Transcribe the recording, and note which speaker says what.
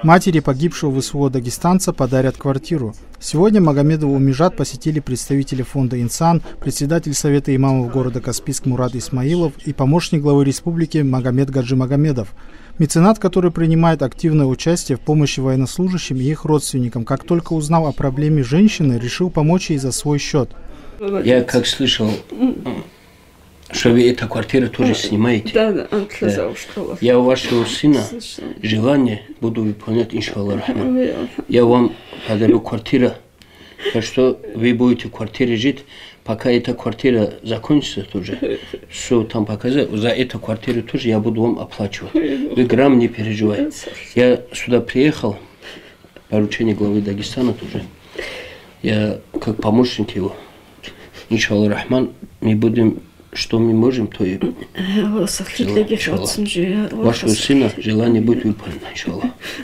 Speaker 1: Матери погибшего ВСУ дагестанца подарят квартиру. Сегодня Магомедову Умижат посетили представители фонда «Инсан», председатель Совета имамов города Каспийск Мурат Исмаилов и помощник главы республики Магомед Гаджи Магомедов. Меценат, который принимает активное участие в помощи военнослужащим и их родственникам, как только узнал о проблеме женщины, решил помочь ей за свой счет.
Speaker 2: Я как слышал, что вы эту квартиру тоже снимаете.
Speaker 3: Да, он сказал, что...
Speaker 2: Я у вашего сына желание буду выполнять, иншаллах рахман. Я вам подарю квартиру, так что вы будете в квартире жить, пока эта квартира закончится тоже. Что там показать, за эту квартиру тоже я буду вам оплачивать. Вы грамм не переживайте. Я сюда приехал, поручение главы Дагестана тоже. Я как помощник его, иншаллах рахман, мы будем... Что мы можем, то и вашего сына желание будет выполнено, иншаллах.